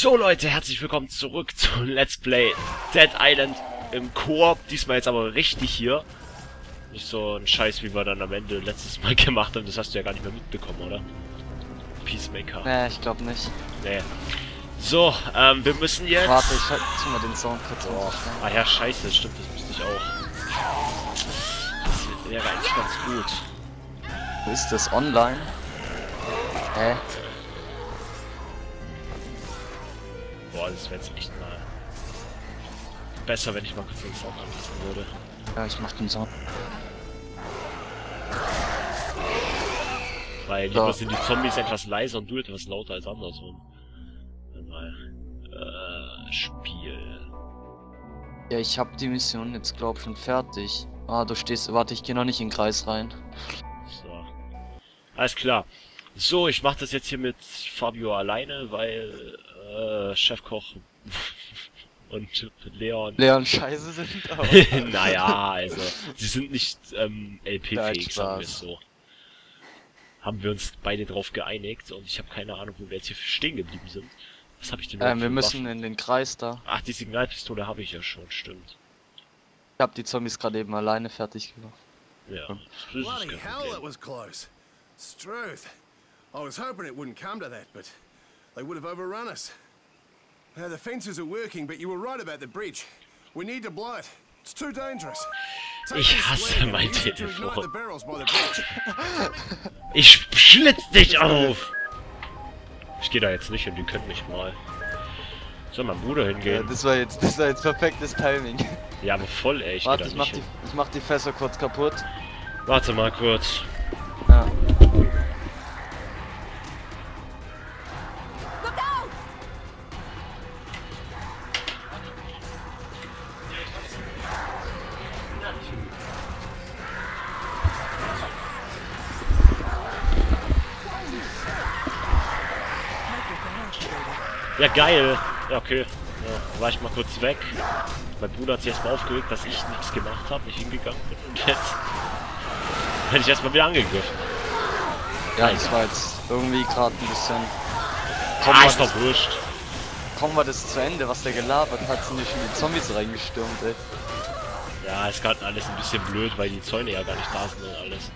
So Leute, herzlich willkommen zurück zu Let's Play Dead Island im Koop. Diesmal jetzt aber richtig hier. Nicht so ein Scheiß, wie wir dann am Ende letztes Mal gemacht haben. Das hast du ja gar nicht mehr mitbekommen, oder? Peacemaker. Nee, ich glaube nicht. Nee. So, wir müssen jetzt... Warte, ich tu mal den Sound kurz auf. Ah ja, scheiße, stimmt, das müsste ich auch. Das wäre eigentlich ganz gut. Wo ist das? Online? Hä? Boah, das wäre jetzt echt mal... besser, wenn ich mal kurz den Sound anpassen würde. Ja, ich mach den Sound. Weil lieber sind die Zombies etwas leiser und du etwas lauter als andersrum. Dann mal... Spiel... Ja, ich hab die Mission jetzt glaub schon fertig. Ah, du stehst... Warte, ich geh noch nicht in den Kreis rein. So. Alles klar. So, ich mache das jetzt hier mit Fabio alleine, weil Chefkoch und Leon scheiße sind, aber... naja, also, sie sind nicht LP-fähig, sagen wir es so. Haben wir uns beide drauf geeinigt und ich habe keine Ahnung, wo wir jetzt hier stehen geblieben sind. Was habe ich denn wir müssen in den Kreis da. Ach, die Signalpistole habe ich ja schon, stimmt. Ich hab die Zombies gerade eben alleine fertig gemacht. Ja, das ist kein Problem. Struth. I was hoping it wouldn't come to that, but they would have overrun us. Now the fences are working, but you were right about the bridge. We need to blow it. It's too dangerous. Ich hasse mein Telefon. Ich schlitz dich auf! Ich gehe da jetzt nicht hin, die können mich mal. Soll mein Bruder hingehen? Ja, das war jetzt perfektes Timing. Ja, aber voll, ey. Warte, ich mach die Fässer kurz kaputt. Warte mal kurz. Ja. Ja, geil. Ja, okay. Ja, war ich mal kurz weg. Mein Bruder hat sich erstmal aufgeregt, dass ich nichts gemacht habe, nicht hingegangen bin. Und jetzt werde ich erstmal wieder angegriffen. Ja, das war jetzt irgendwie gerade ein bisschen... Ist doch wurscht. Kommen wir das zu Ende, was der gelabert hat, sind nicht schon die Zombies reingestürmt, ey. Ja, ist gerade alles ein bisschen blöd, weil die Zäune ja gar nicht da sind und alles.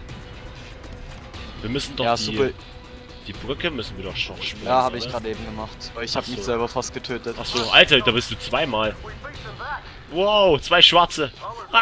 Wir müssen doch ja, die Brücke müssen wir doch schon springen. Ja, habe ich gerade eben gemacht. Weil ich habe mich selber fast getötet. Ach so, Alter, da bist du zweimal. Wow, zwei Schwarze.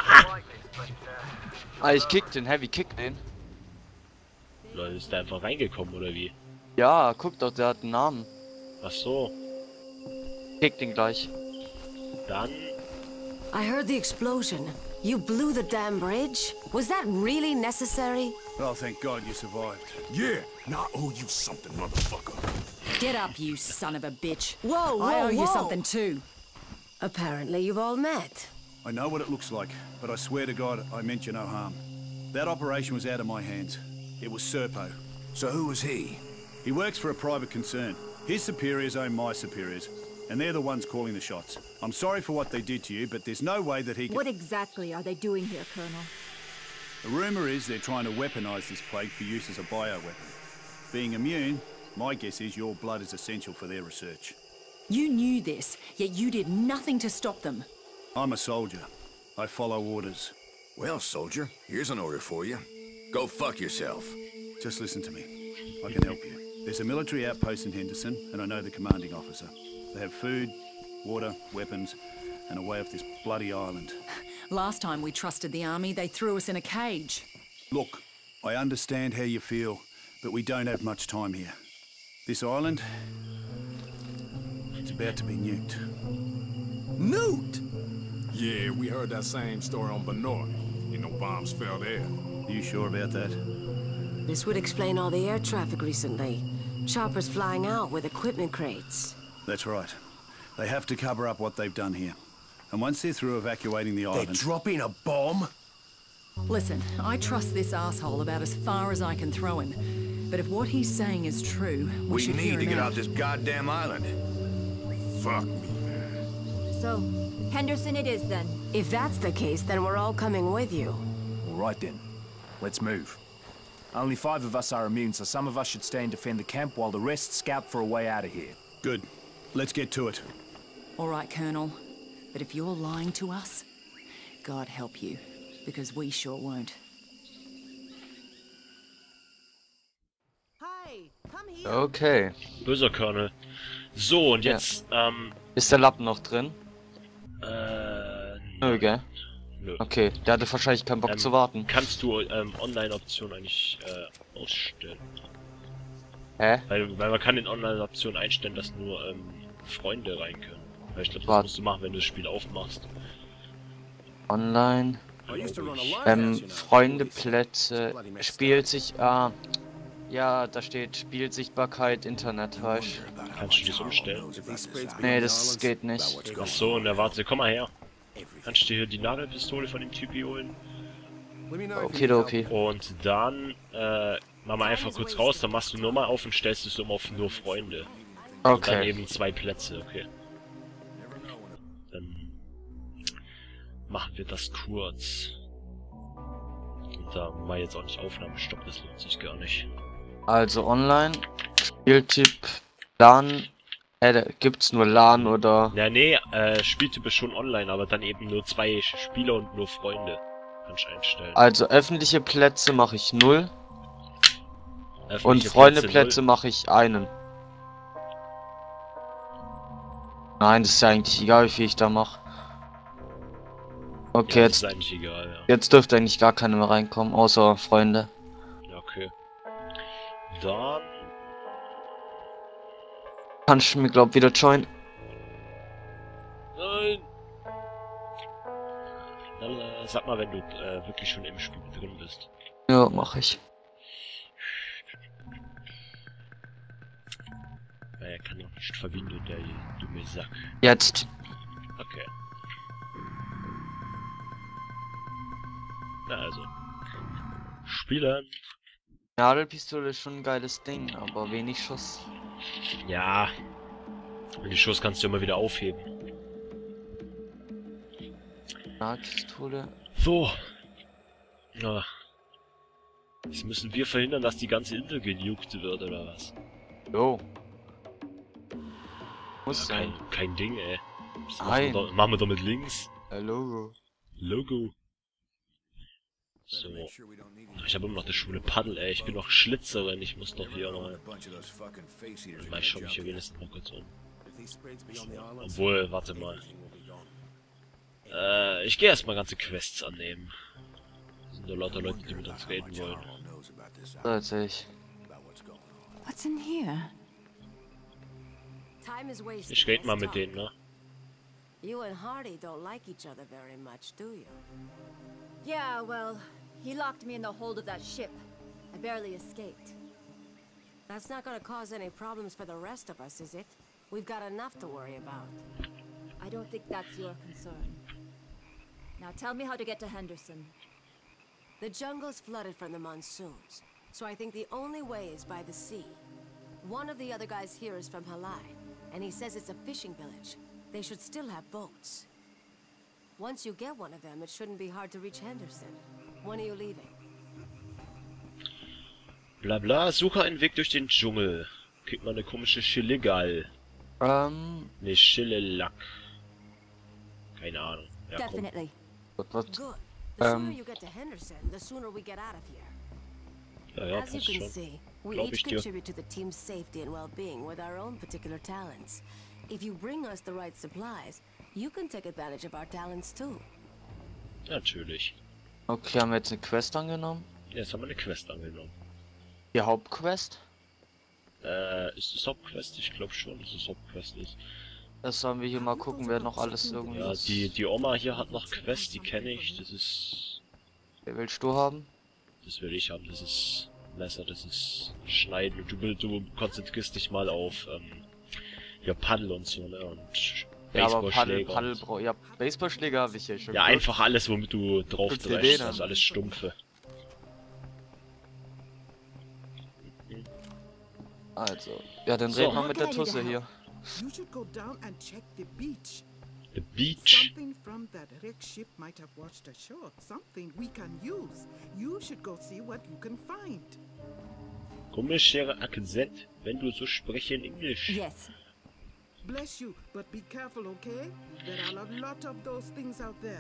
Ah, ich kick den, Heavy Kick den. Leute, ist der einfach reingekommen oder wie? Ja, guck doch, der hat einen Namen. Ach so. Kick den gleich. Dann... I heard the explosion. You blew the damn bridge? Was that really necessary? Oh, thank God you survived. Yeah, now I owe you something, motherfucker. Get up, you son of a bitch. Whoa, I owe whoa, you whoa. something too. Apparently you've all met. I know what it looks like, but I swear to God I meant you no harm. That operation was out of my hands. It was Serpo. So who was he? He works for a private concern. His superiors own my superiors, and they're the ones calling the shots. I'm sorry for what they did to you, but there's no way that he can... What exactly are they doing here, Colonel? The rumor is they're trying to weaponize this plague for use as a bioweapon. Being immune, my guess is your blood is essential for their research. You knew this, yet you did nothing to stop them. I'm a soldier. I follow orders. Well, soldier, here's an order for you. Go fuck yourself. Just listen to me. I can help you. There's a military outpost in Henderson, and I know the commanding officer. They have food, water, weapons, and a way off this bloody island. Last time we trusted the army, they threw us in a cage. Look, I understand how you feel, but we don't have much time here. This island, it's about to be nuked. Newt! Yeah, we heard that same story on Benoit. You know, bombs fell there. Are you sure about that? This would explain all the air traffic recently. Choppers flying out with equipment crates. That's right. They have to cover up what they've done here. And once they're through evacuating the island... They're dropping a bomb? Listen, I trust this asshole about as far as I can throw him. But if what he's saying is true, we should need hear to him get out. off this goddamn island. Fuck me, man. So, Henderson it is then. If that's the case, then we're all coming with you. All right then. Let's move. Only 5 of us are immune, so some of us should stay and defend the camp while the rest scout for a way out of here. Good. Let's get to it. All right, Colonel. But if you're lying to us, God help you, because we sure won't. Okay. Böser Colonel. So, und Ja. jetzt, Ist der Lappen noch drin? Nö, gell? Nö. Okay, der hatte wahrscheinlich keinen Bock zu warten. Kannst du Online-Optionen eigentlich ausstellen? Hä? Weil man kann in Online-Optionen einstellen, dass nur Freunde rein können. Weil ich glaube, das Warte. musst du machen, wenn du das Spiel aufmachst. Online. I used to run a lighthouse, you know. Freundeplätze. Spielt sich. Ja, da steht Spielsichtbarkeit, Internet, weißt du? Kannst du das umstellen? If these spreads Nee, beyond the das islands, geht about nicht. what's Ach going so, on. und warte, komm mal her. Kannst du dir hier die Nagelpistole von dem Typi holen? Let me know if you Okay, need help. okay. Und dann, mach mal einfach kurz raus, dann machst du nur mal auf und stellst es um auf nur Freunde. Und dann Okay. eben 2 Plätze, okay. Dann machen wir das kurz. Und da mal jetzt auch nicht Aufnahme stoppen, das lohnt sich gar nicht. Also online. Spieltyp. LAN. Gibt's nur LAN oder. Ja, nee, Spieltyp ist schon online, aber dann eben nur 2 Spieler und nur Freunde. Kannst du einstellen. Also öffentliche Plätze mache ich 0. Und Öffentliche Freundeplätze null. mache ich einen. Nein, das ist ja eigentlich egal, wie viel ich da mache. Okay, Ja, das jetzt, ist eigentlich egal, ja. jetzt dürfte eigentlich gar keiner mehr reinkommen, außer Freunde. Ja, okay. Dann... Kannst du mir, glaub, wieder joinen? Nein! Dann, sag mal, wenn du wirklich schon im Spiel drin bist. Ja, mache ich. Er kann noch nicht verbinden, der dumme Sack. Jetzt. Okay. Na also. Spielern. Nadelpistole ist schon ein geiles Ding, aber wenig Schuss. Ja. Und die Schuss kannst du immer wieder aufheben. Nadelpistole. So. Na. Jetzt müssen wir verhindern, dass die ganze Insel genukt wird, oder was? Jo. Muss Ja, sein. kein Ding, ey. Das Nein. machen wir doch mit links. Logo. Logo. So. Ich habe immer noch das schwule Paddel, ey. Ich bin noch Schlitzerin. Ich muss doch hier mal... Mal schau mich hier wenigstens mal kurz um. Obwohl, warte mal. Ich gehe erstmal ganze Quests annehmen. Das sind nur lauter Leute, die mit uns reden wollen. Tatsächlich. What's in here? Time is wasted. Ich rede mal Let's mit talk. denen, ne? You and Hardy don't like each other very much, do you? Yeah, well, he locked me in the hold of that ship. I barely escaped. That's not gonna cause any problems for the rest of us, is it? We've got enough to worry about. I don't think that's your concern. Now tell me how to get to Henderson. The jungle's flooded from the monsoons, so I think the only way is by the sea. One of the other guys here is from Halai, and he says it's a fishing village. They should still have boats. Once you get one of them, it shouldn't be hard to reach Henderson. When are you leaving? Bla bla, suche einen Weg durch den Dschungel. Kriegt man eine komische Schillegal. Ne, Schillelack. Keine Ahnung. Ja, komm. Definitely. Was? Good. The sooner you get to Henderson, the sooner we get out of here. Ja, ja, As you passt can schon. see, we Glaub each ich dir. contribute to the team's safety and well-being with our own particular talents. If you bring us the right supplies, you can take advantage of our talents too. Natürlich. Okay, haben wir jetzt eine Quest angenommen? Jetzt haben wir eine Quest angenommen. Die Hauptquest? Ist das Hauptquest? Ich glaube schon, dass es Hauptquest ist. Das sollen wir hier mal gucken, wer noch alles irgendwie Ja, ist. die Oma hier hat noch Quest, die kenne ich. Das ist... Wer willst du haben? Das will ich haben. Das ist Messer, das ist Schneiden. Und du konzentrierst dich mal auf, ja, Paddel und so, ne? Und Ja, aber Baseballschläger. Ja, Baseballschläger habe ich hier schon. Ja, gut. einfach alles, womit du drauf Guck dir dreschst. den an. Also alles Stumpfe. Also, ja, dann So. reden wir mit der Tusse hier. You should go down and check the beach. The Beach. Something from that wrecked ship might have washed ashore. Something we can use. You should go see what you can find. Komischer Akzent, wenn du so sprechen Englisch. Yes. Bless you, but be careful, okay? There are a lot of those things out there.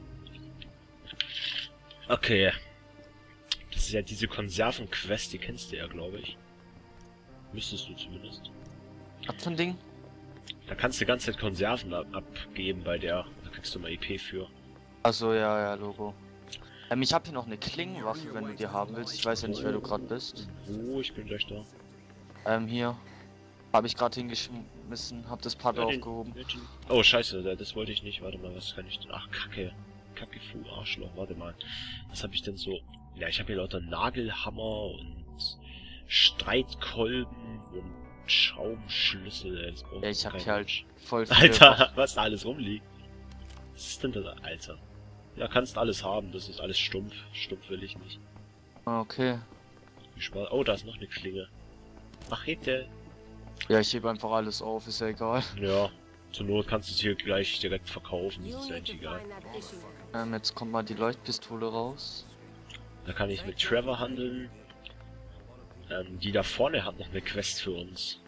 Okay. Das ist ja diese Konservenquest, die kennst du ja, glaube ich. Müsstest du zumindest. Was für ein Ding? Da kannst du die ganze Zeit Konserven abgeben bei der. Da kriegst du mal EP für. Achso, ja, Logo. Ich habe hier noch eine Klingenwaffe, wenn du die haben willst. Ich weiß ja nicht, wer du gerade bist. Oh, ich bin gleich da. Hier. Habe ich gerade hingeschmissen, hab das Paddel aufgehoben. Oh, scheiße, das wollte ich nicht. Warte mal, was kann ich denn? Ach, Kacke. Kacke, Arschloch, warte mal. Was habe ich denn so? Ja, ich habe hier lauter Nagelhammer und Streitkolben und Schaumschlüssel. Ja, ich habe hier halt voll viel. Alter, was da alles rumliegt. Was ist denn das, Alter? Ja, kannst alles haben, das ist alles stumpf. Stumpf will ich nicht. Okay. Viel Spaß. Oh, da ist noch eine Klinge. Machete. Ja, ich hebe einfach alles auf, ist ja egal. Ja, zur Not kannst du es hier gleich direkt verkaufen, das ist ja eigentlich egal. Jetzt kommt mal die Leuchtpistole raus. Da kann ich mit Trevor handeln. Die da vorne hat noch eine Quest für uns.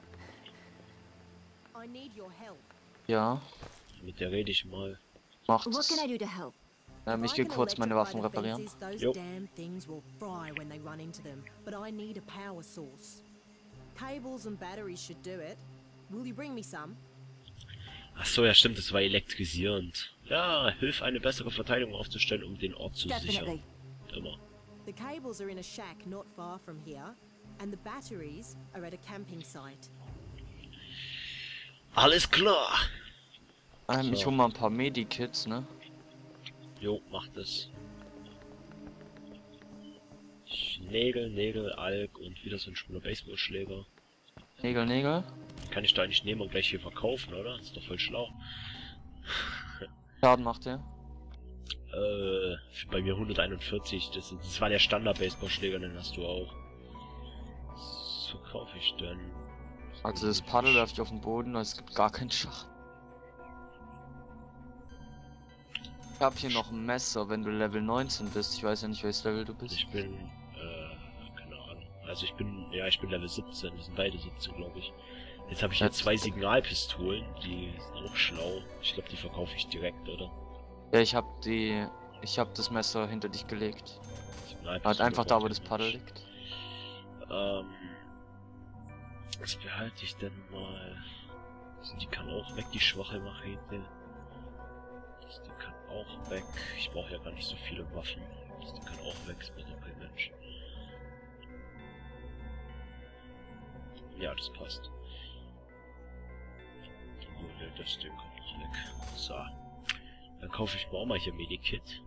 Ja. Mit der rede ich mal. Macht's. Ich gehe kurz meine Waffen reparieren. Jo. Ach so, ja stimmt, das war elektrisierend. Ja, hilf eine bessere Verteidigung aufzustellen, um den Ort zu sichern. Immer. The cables are in a shack not far from here, and the batteries are at a camping site. Alles klar. Ich hole mal ein paar Medikits, ne? Jo, mach das. Nägel, Alk und wieder so ein schwuler Baseballschläger. Nägel? Kann ich da nicht nehmen und gleich hier verkaufen, oder? Das ist doch voll schlau. Schaden macht der? Bei mir 141. Das war der Standard-Baseballschläger, den hast du auch. Was verkaufe ich denn? Also das Paddel läuft auf den Boden, es gibt gar keinen Schach. Ich hab hier noch ein Messer, wenn du Level 19 bist. Ich weiß ja nicht, welches Level du bist. Ich bin, keine Ahnung. Also ich bin Level 17. Wir sind beide 17, glaube ich. Jetzt habe ich hier 2 Signalpistolen, die sind auch schlau. Ich glaube, die verkaufe ich direkt, oder? Ja, ich hab das Messer hinter dich gelegt. Halt einfach da, wo das Paddel liegt. Was behalte ich denn mal? Also die kann auch weg, die schwache Machete. Die kann auch weg. Ich brauche ja gar nicht so viele Waffen. Die kann auch weg, ist mir doch kein Mensch. Ja, das passt. Oh, ne, das Ding kommt nicht weg. So. Dann kaufe ich mir auch mal hier Medikit.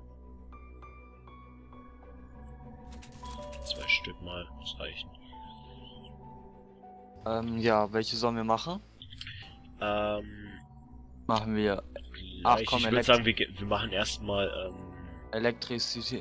2 Stück mal, muss reichen. Ja, welche sollen wir machen? Machen wir... Ach komm, ich würde sagen, wir machen erstmal, Electricity...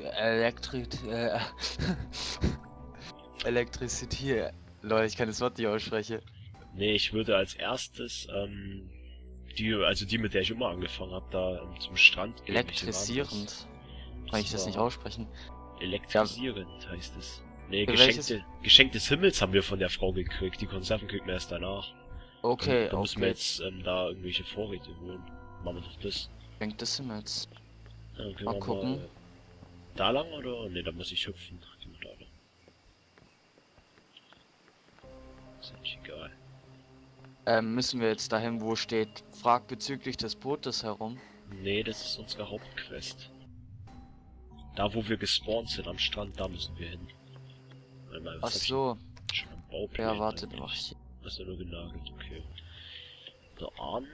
Leute, ich kann das Wort nicht aussprechen. Nee, ich würde als erstes, die mit der ich immer angefangen habe, da zum Strand gehen. Elektrisierend. Kann ich das nicht aussprechen? Elektrisierend heißt es. Nee, Geschenk des Himmels haben wir von der Frau gekriegt. Die Konserven kriegen wir erst danach. Okay, da müssen wir jetzt da irgendwelche Vorräte holen. Machen wir doch das. Geschenk des Himmels. Ja, okay, mal gucken. Mal da lang oder? Ne, da muss ich hüpfen. Da lang. Ist ja nicht egal. Müssen wir jetzt dahin, wo steht, frag bezüglich des Bootes herum? Nee, das ist unsere Hauptquest. Da, wo wir gespawnt sind, am Strand, da müssen wir hin. Ach so. Schon am Bauplan ja, warte, mach ich. Hast du nur genagelt, okay. Da an.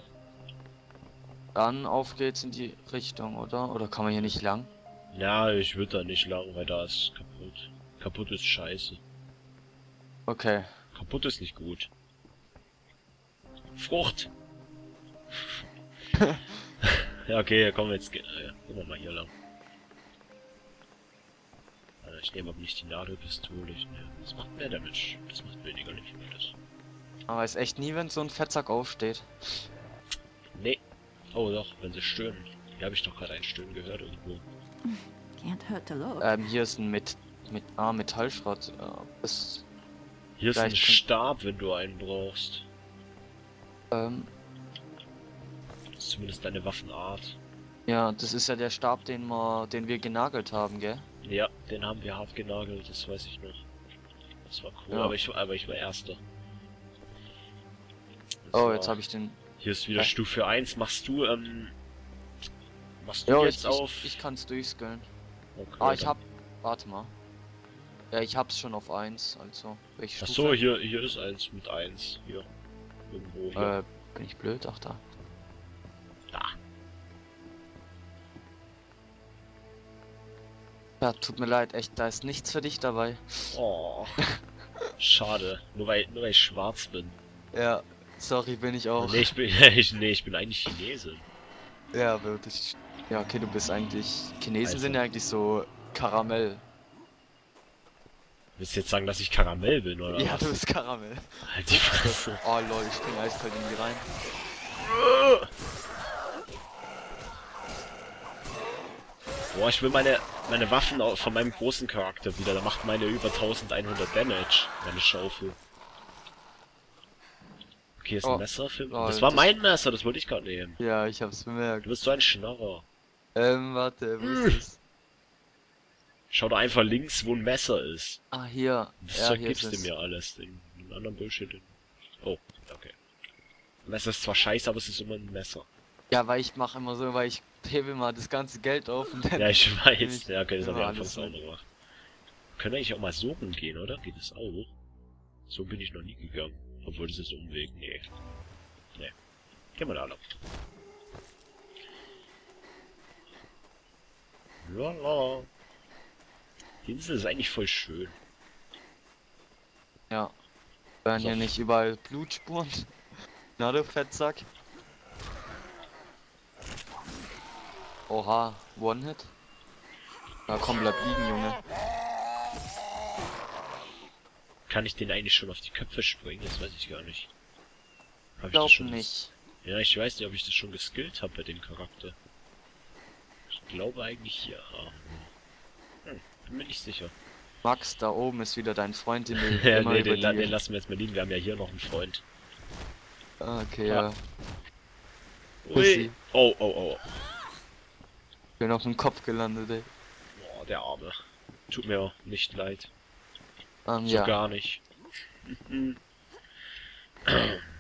Dann auf geht's in die Richtung, oder? Oder kann man hier nicht lang? Ja, ich würde da nicht lang, weil da ist kaputt. Kaputt ist scheiße. Okay. Kaputt ist nicht gut. Frucht! Ja, okay, kommen wir jetzt. Gehen wir mal hier lang. Ich nehme aber nicht die Nadelpistole. Das macht mehr Damage. Das macht weniger, nicht mehr das. Aber ist echt nie, wenn so ein Fettsack aufsteht. Nee. Oh doch, wenn sie stöhnen. Hier habe ich doch gerade ein Stöhnen gehört irgendwo. Can't hurt to look. Hier ist ein Metallschrott. Hier ist ein Stab, wenn du einen brauchst. Das ist zumindest deine Waffenart. Ja, das ist ja der Stab, den wir genagelt haben, gell? Ja, den haben wir hart genagelt, das weiß ich noch. Das war cool, Ja. aber ich war Erster. Oh, So, jetzt habe ich den... hier ist wieder Stufe 1. Machst du Ja, jetzt auf... ich kann's durchskillen. Okay, ich hab... Warte mal. Ja, ich hab's schon auf 1, also... Welche Achso, Stufe? hier ist 1 mit 1. Hier. Irgendwo hier. Bin ich blöd? Ach, da. Da. Ja, tut mir leid, echt, da ist nichts für dich dabei. Oh. Schade. Nur weil ich schwarz bin. Ja, sorry, bin ich auch. Nee, ich bin eigentlich Chinese. Ja, aber das... Ja, okay, du bist eigentlich... Chinesen Also. sind ja eigentlich so Karamell. Willst du jetzt sagen, dass ich Karamell bin, oder Ja, was? du bist Karamell. Halt die Fresse. Oh lol, ich spring eiskalt in die rein. Boah, ich will meine Waffen von meinem großen Charakter wieder. Da macht meine über 1100 Damage, meine Schaufel. Okay, ist ein Messer für... Das war mein Messer, das wollte ich gerade nehmen. Ja, ich hab's bemerkt. Du bist so ein Schnarrer. Warte, wo ist es? Schau doch einfach links, wo ein Messer ist. Ah, hier. Das Ja, Zeug hier gibst ist du es. mir alles. Den anderen Bullshit. Oh, okay. Messer ist zwar scheiße, aber es ist immer ein Messer. Ja, weil ich mache immer so, weil ich hebe mal das ganze Geld auf und dann... Ja, ich weiß. Ja, okay, das habe ich immer anfangs auch alles noch gemacht. Können wir eigentlich auch mal so rumgehen, oder? Geht das auch? So bin ich noch nie gegangen. Obwohl, das ist Umweg. Nee. Nee. Gehen wir da lang. Lala. Die Insel ist eigentlich voll schön. Ja. Werden So. hier nicht überall Blutspuren? Na du Fettsack. Oha, One-Hit? Na komm, bleib liegen, Junge. Kann ich den eigentlich schon auf die Köpfe springen? Das weiß ich gar nicht. Hab Glaub das schon nicht. Ja, ich weiß nicht, ob ich das schon geskillt habe bei dem Charakter. Ich glaube eigentlich ja. Bin mir nicht sicher. Max, da oben ist wieder dein Freund, den du Ja, immer nee, über den die... lassen wir jetzt mal liegen. Wir haben ja hier noch einen Freund. Ah, okay, ja. Ui. Pussy. Oh, oh, oh. Bin auf dem Kopf gelandet, ey. Boah, der Arme. Tut mir nicht leid. So Ja. gar nicht.